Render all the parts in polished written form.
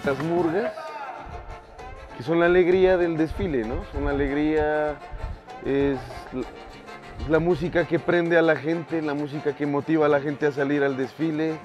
Las murgas, que son la alegría del desfile, ¿no? Son la alegría, es la música que prende a la gente, la música que motiva a la gente a salir al desfile.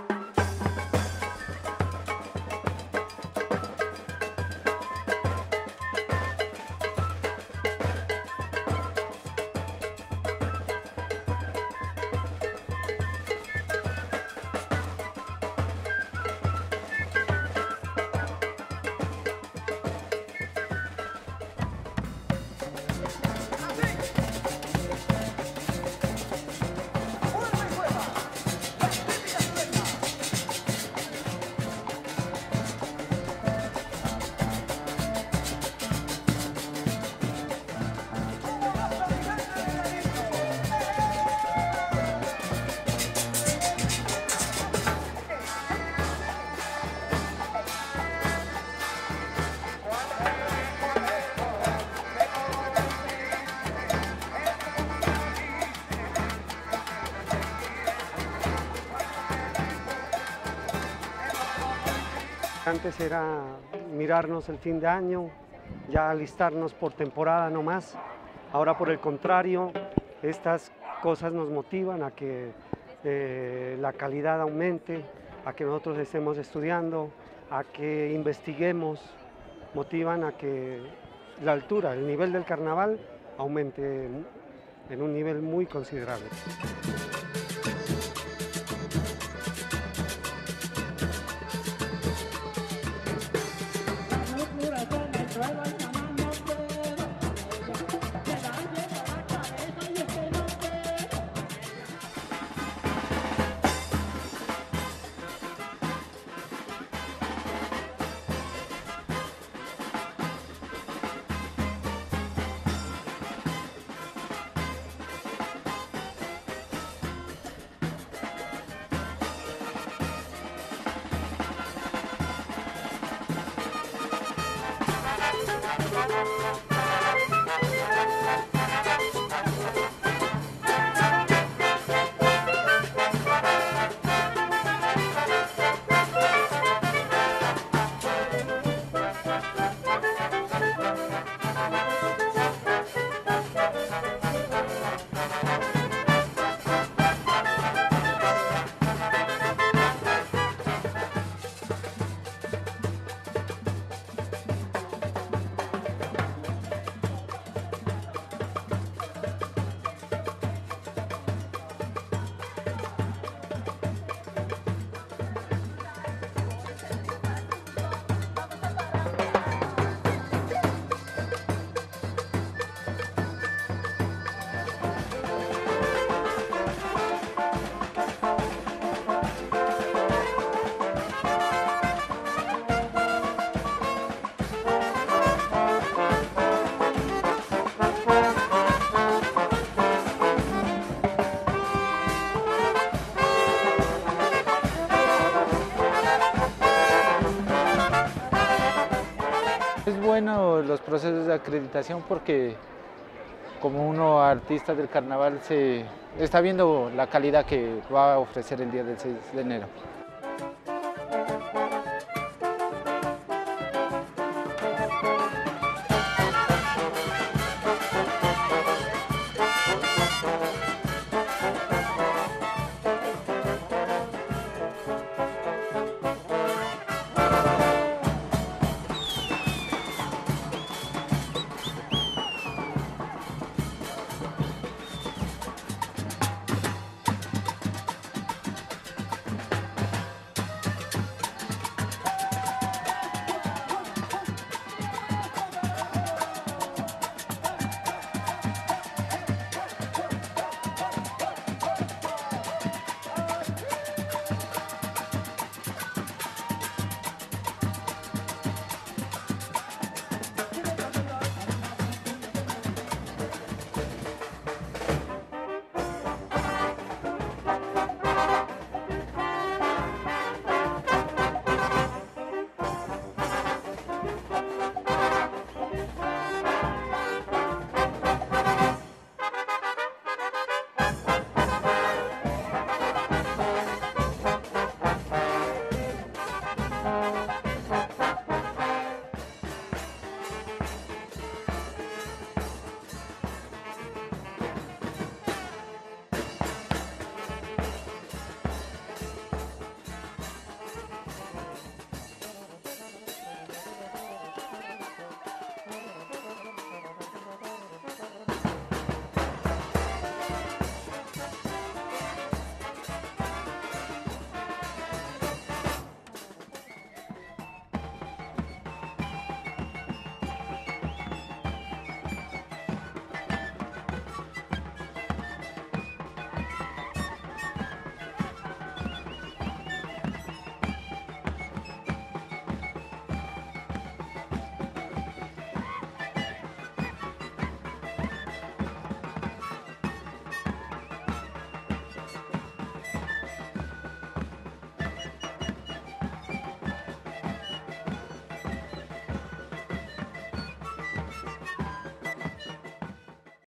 Antes era mirarnos el fin de año, ya alistarnos por temporada no más. Ahora, por el contrario, estas cosas nos motivan a que la calidad aumente, a que nosotros estemos estudiando, a que investiguemos, motivan a que la altura, el nivel del carnaval aumente en un nivel muy considerable. Es bueno los procesos de acreditación porque como uno artista del carnaval se está viendo la calidad que va a ofrecer el día del 6 de enero.